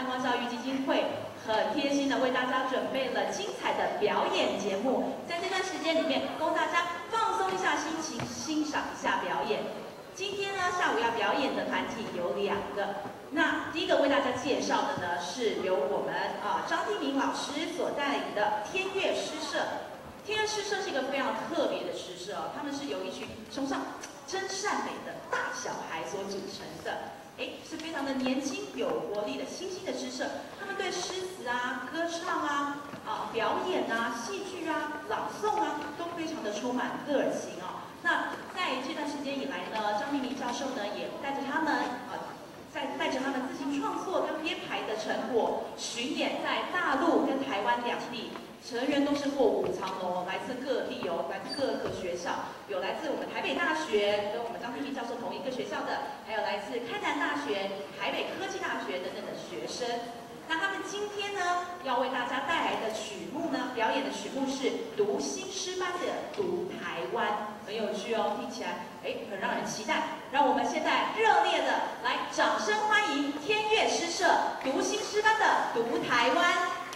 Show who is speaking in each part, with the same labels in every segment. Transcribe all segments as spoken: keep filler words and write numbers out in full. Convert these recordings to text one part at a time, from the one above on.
Speaker 1: 汉光教育基金会很贴心的为大家准备了精彩的表演节目，在这段时间里面，供大家放松一下心情，欣赏一下表演。今天呢，下午要表演的团体有两个。那第一个为大家介绍的呢，是由我们啊张定明老师所带领的天乐诗社。天乐诗社是一个非常特别的诗社哦，他们是由一群崇尚真善美的大小孩所组成的。哎，是非常的年轻有活力的新兴的诗社，他们对诗词啊、歌唱啊、啊表演啊、戏剧啊、朗诵啊，都非常的充满热情哦。那在这段时间以来呢，张明明教授呢也带着他们啊，在带着他们自行创作跟编排的成果，巡演在大陆跟台湾两地。成员都是卧虎藏龙，来自各地哦，来自各个学校，有来自我们台北大学跟我们张定明教授同一个学校的，还有来自开南大学、台北科技大学等等的学生。那他们今天呢，要为大家带来的曲目呢，表演的曲目是读新诗班的《读台湾》，很有趣哦，听起来哎很让人期待。让我们现在热烈的来掌声欢迎天乐诗社读新诗班的《读台湾》。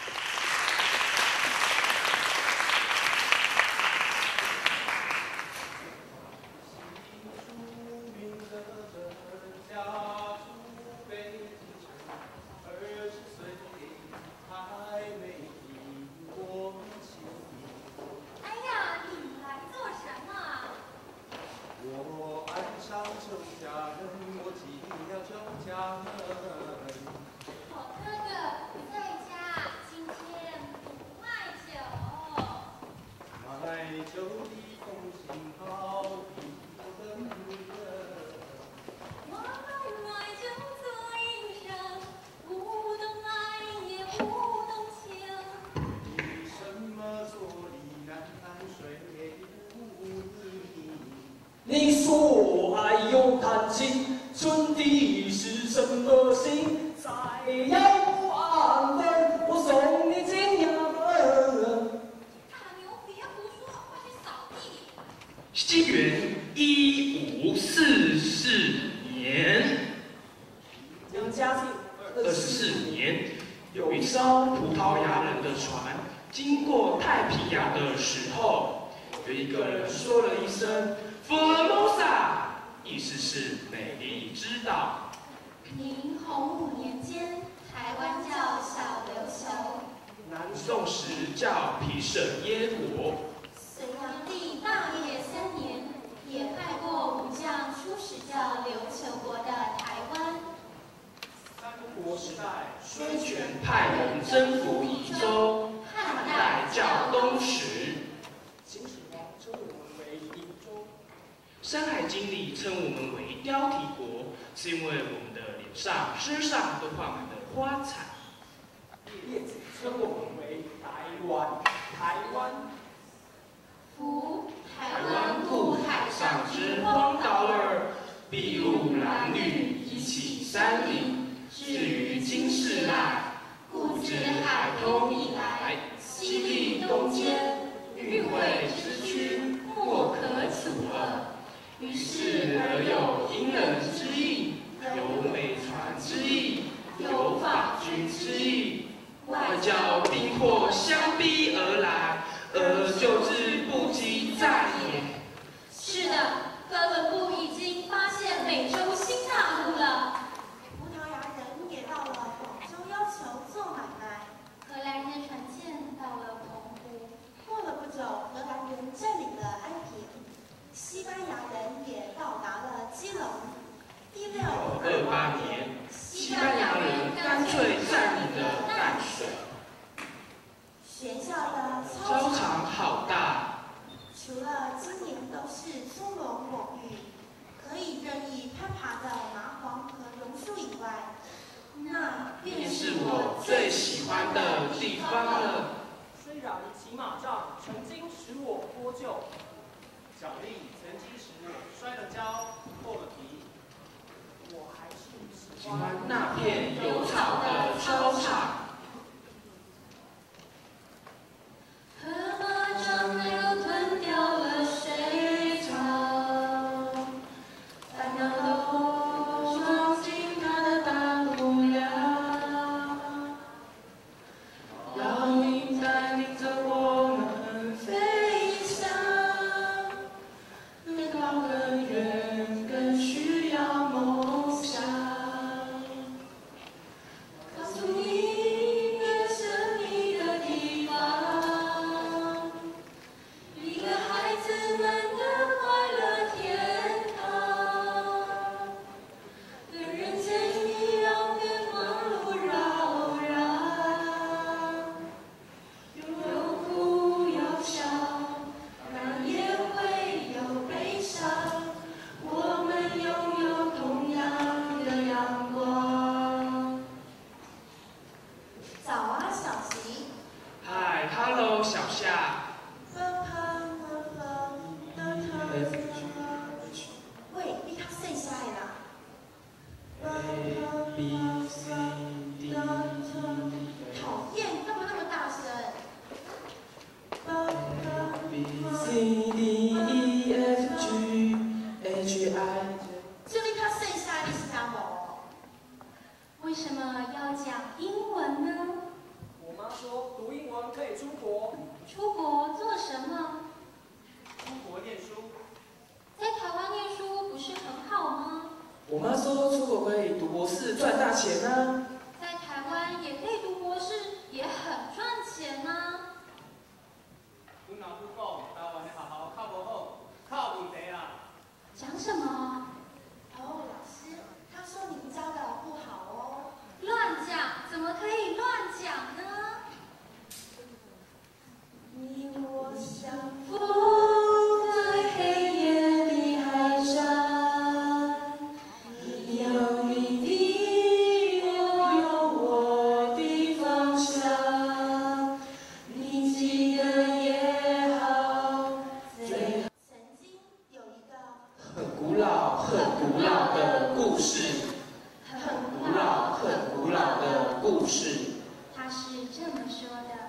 Speaker 2: 你说爱有弹琴，纯的是什么心？再要不安分，我送你进衙门。
Speaker 3: 大牛，别胡说，快去扫地。
Speaker 4: 西元一五四四年，
Speaker 2: 将嘉靖
Speaker 4: 二十四年，有一艘葡萄牙人的船经过太平洋的时候，有一个人说了一声 Formosa， 意思是美丽之岛。
Speaker 3: 明洪武年间，台湾叫小琉球，
Speaker 4: 南宋时叫皮舍耶国。
Speaker 3: 隋炀帝大业三年，也派过武将出使叫琉球国的台湾。
Speaker 2: 三国时代，
Speaker 4: 孙权派人征服益州，汉代叫东石。
Speaker 2: 秦始皇称我们为益州。
Speaker 4: 《山海经》里称我们为雕蹄国，是因为我们的脸上、身上都画满了花彩。
Speaker 2: 列子称我们为台湾，台湾。
Speaker 3: 夫台
Speaker 4: 台
Speaker 3: 湾
Speaker 4: 湾渡海上之荒岛耳，筚路蓝缕，一起山岭。至于今世赖，故知海通以来，西历东迁，运会之区，莫可阻耳。于是而有因人之义，有美船之意，有法军之意，外交兵祸相逼而来，而救之不及在也。
Speaker 3: 是的，哥伦布已经发现美洲新大陆了。
Speaker 5: 葡萄牙人也到了广州，要求做买卖。
Speaker 3: 荷兰人的船舰到了澎湖。
Speaker 5: 过了不久，荷兰人占领了安平。西班牙人也到达了基隆。一六
Speaker 4: 二八年，西班牙人干脆占领了淡水。
Speaker 5: 学校的
Speaker 4: 操场好大，
Speaker 5: 除了今年都是葱茏猛雨，可以任意攀爬的麻黄和榕树以外，那
Speaker 4: 便是我最喜欢的地方了。
Speaker 2: 虽然骑马仗曾经使我脱臼，奖励曾经使我摔了跤、破了皮，我还是喜
Speaker 4: 喜
Speaker 2: 欢
Speaker 4: 欢那片有草的操场。
Speaker 3: 河马张流吞掉了水草，烦恼都装进它的大肚量。 什么要讲英文呢？
Speaker 2: 我妈说读英文可以出国。
Speaker 3: 出国做什么？
Speaker 6: 出国念书。
Speaker 3: 在台湾念书不是很好吗？
Speaker 2: 我妈说出国可以读博士赚大钱啊。
Speaker 3: 在台湾也可以读博士，也很赚钱啊。
Speaker 6: 阮老母讲，台湾的学校较无好，较问题啦。
Speaker 3: 讲什么？
Speaker 5: 哦，老师，他说您教的不好哦。
Speaker 3: 乱讲，怎么可以乱讲呢？
Speaker 5: 你我相
Speaker 1: 风在黑夜里海上，你有你的，我有我的方向，你记得也好。最
Speaker 5: 曾经有一个
Speaker 2: 很古老、很古老的故事，
Speaker 3: 很
Speaker 2: 古老、很古老的故事。
Speaker 3: 他是这么说的。